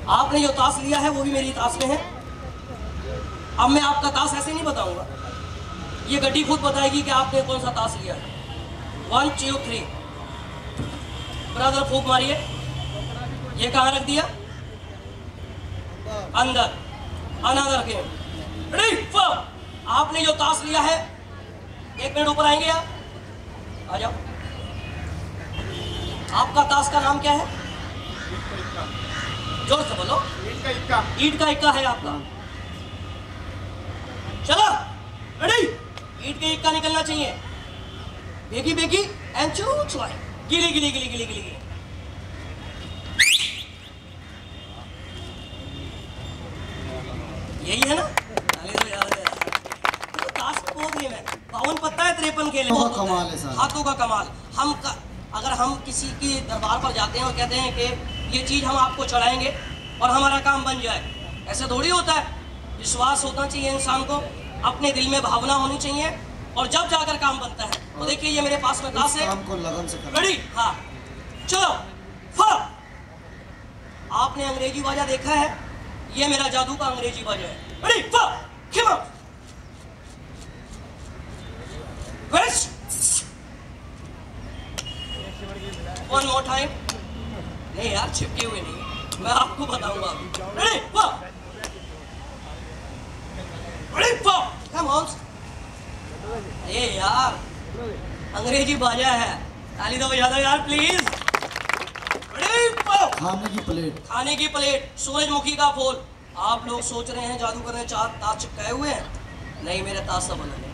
आपने जो ताश लिया है वो भी मेरी ताश में है। अब मैं आपका ताश ऐसे नहीं बताऊंगा, ये गड्डी खुद बताएगी कि आपने कौन सा ताश लिया है। 1 2 3 ब्रदर फूक मारिए। ये कहाँ रख दिया? अंदर। Another game. Ready for. आपने जो ताश लिया है, 1 मिनट ऊपर आएंगे आप, आ जाओ। आपका ताश का नाम क्या है? जोर से बोलो। ईट का इक्का है आपका। चलो रेडी। ईट का इक्का निकलना चाहिए। बेगी बेगी एंड चूचवाई। गिली गिली गिली गिली गिली। यही है ना? तो ताश में बहुत गेम है। 52 पत्ता है, 53 खेले। बहुत कमाल है सर, हाथों का कमाल। अगर हम किसी के दरबार पर जाते हैं और कहते हैं कि ये चीज़ हम आपको चढ़ाएंगे और हमारा काम बन जाए, ऐसा थोड़ी होता है। विश्वास होना चाहिए इंसान को, अपने दिल में भावना होनी चाहिए, और जब जाकर काम बनता है। तो देखिए ये मेरे पास में ताश है। रेडी? हाँ चलो फॉर। आपने अंग्रेजी बाजा देखा है, ये मेरा जादू का अंग्रेजी बाजा है। Ready for. खिमा वेस्ट। One more time. नहीं यार, चिपके हुए नहीं, मैं आपको बताऊंगा। Ready for. Ready for. Come on. ये यार अंग्रेजी बाजा है, ताली दो बजा दो यार प्लीज। Ready for. खाने की प्लेट। खाने की प्लेट। सूरजमुखी का फूल। आप लोग सोच रहे हैं जादू करने 4 ताश चिपकाए हुए हैं। नहीं, मेरे ताश सब अलग है।